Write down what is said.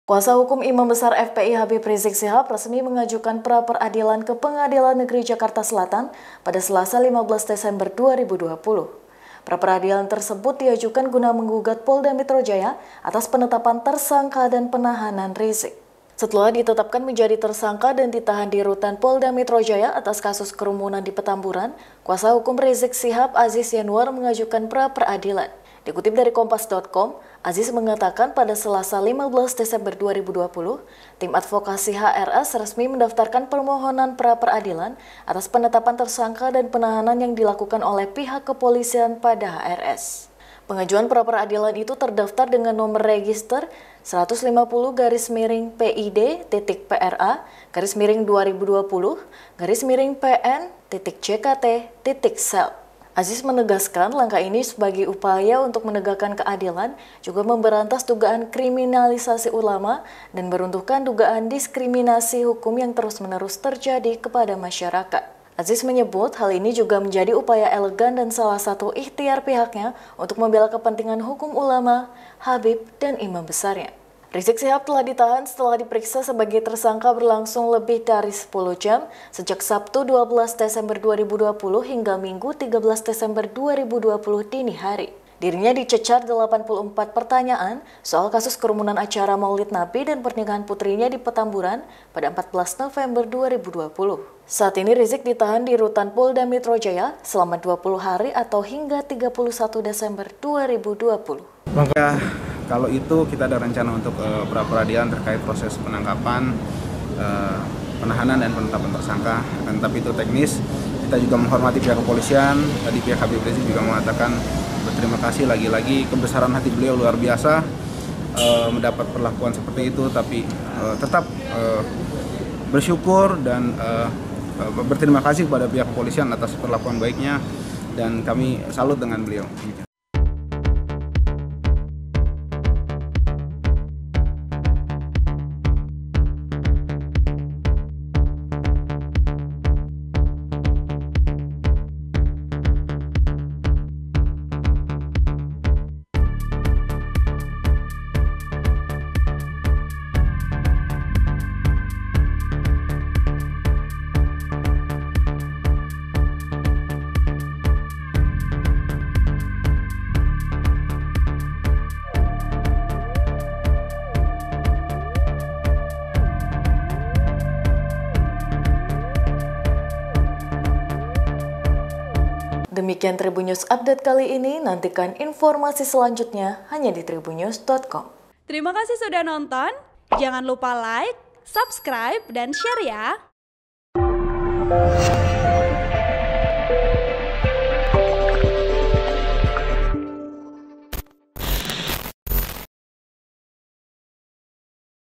Kuasa hukum Imam Besar FPI Habib Rizik Syihab resmi mengajukan pra-peradilan ke Pengadilan Negeri Jakarta Selatan pada Selasa 15 Desember 2020. Pra-peradilan tersebut diajukan guna menggugat Polda Metro Jaya atas penetapan tersangka dan penahanan Rizik. Setelah ditetapkan menjadi tersangka dan ditahan di rutan Polda Metro Jaya atas kasus kerumunan di Petamburan, kuasa hukum Rizik Syihab Aziz Yanuar mengajukan pra-peradilan. Dikutip dari Kompas.com, Aziz mengatakan pada Selasa 15 Desember 2020, tim advokasi HRS resmi mendaftarkan permohonan pra-peradilan atas penetapan tersangka dan penahanan yang dilakukan oleh pihak kepolisian pada HRS. Pengajuan pra-peradilan itu terdaftar dengan nomor register 150-PID-PR-2020-PN-PN.CKT.sel. Aziz menegaskan langkah ini sebagai upaya untuk menegakkan keadilan, juga memberantas dugaan kriminalisasi ulama dan meruntuhkan dugaan diskriminasi hukum yang terus-menerus terjadi kepada masyarakat. Aziz menyebut hal ini juga menjadi upaya elegan dan salah satu ikhtiar pihaknya untuk membela kepentingan hukum ulama, Habib, dan imam besarnya. Rizik Syihab telah ditahan setelah diperiksa sebagai tersangka berlangsung lebih dari 10 jam sejak Sabtu 12 Desember 2020 hingga Minggu 13 Desember 2020 dini hari. Dirinya dicecar 84 pertanyaan soal kasus kerumunan acara Maulid Nabi dan pernikahan putrinya di Petamburan pada 14 November 2020. Saat ini Rizik ditahan di rutan Polda Metro Jaya selama 20 hari atau hingga 31 Desember 2020. Maka kalau itu kita ada rencana untuk pra-peradilan terkait proses penangkapan, penahanan dan penetapan tersangka. Dan tapi itu teknis. Kita juga menghormati pihak kepolisian. Tadi pihak Habib Rizik juga mengatakan berterima kasih lagi-lagi, kebesaran hati beliau luar biasa mendapat perlakuan seperti itu. Tapi tetap bersyukur dan berterima kasih kepada pihak kepolisian atas perlakuan baiknya dan kami salut dengan beliau. Demikian Tribun News Update kali ini, nantikan informasi selanjutnya hanya di tribunnews.com. Terima kasih sudah nonton, jangan lupa like, subscribe, dan share ya!